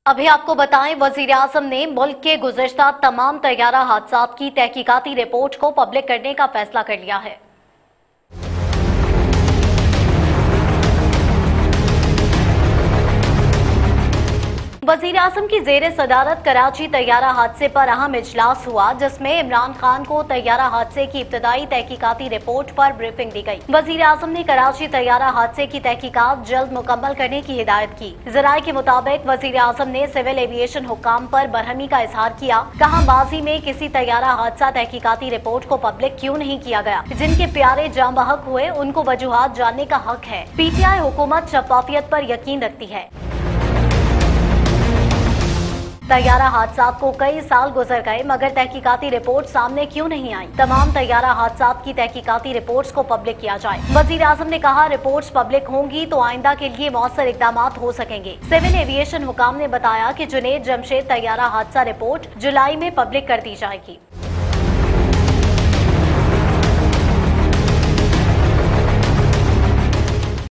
अभी आपको बताएं, वजीर आजम ने मुल्क के गुज़िश्ता तमाम तैयारा हादसात की तहकीकाती रिपोर्ट को पब्लिक करने का फैसला कर लिया है। वजीर आजम की जेर सदारत कराची तैयारा हादसे पर अहम इजलास हुआ, जिसमें इमरान खान को तैयारा हादसे की इब्तदाई तहकीकाती रिपोर्ट पर ब्रीफिंग दी गई। वजीर आजम ने कराची तैयारा हादसे की तहकीकात जल्द मुकम्मल करने की हिदायत की। जराये के मुताबिक वजीर आजम ने सिविल एविएशन हुक्काम पर बरहमी का इजहार किया। कहा, माजी में किसी तैयारा हादसा तहकीकाती रिपोर्ट को पब्लिक क्यों नहीं किया गया? जिनके प्यारे जाम बहक हुए उनको वजूहात जानने का हक है। PTI हुकूमत शफाफियत पर यकीन रखती है। तैयारा हादसात को कई साल गुजर गए, मगर तहकीकाती रिपोर्ट सामने क्यों नहीं आई? तमाम तैयारा हादसात की तहकीकाती रिपोर्ट्स को पब्लिक किया जाए। वजीर आजम ने कहा, रिपोर्ट्स पब्लिक होंगी तो आइंदा के लिए मौसर इकदामात हो सकेंगे। सिविल एविएशन हुकाम ने बताया कि जुनैद जमशेद तैयारा हादसा रिपोर्ट जुलाई में पब्लिक कर दी जाएगी।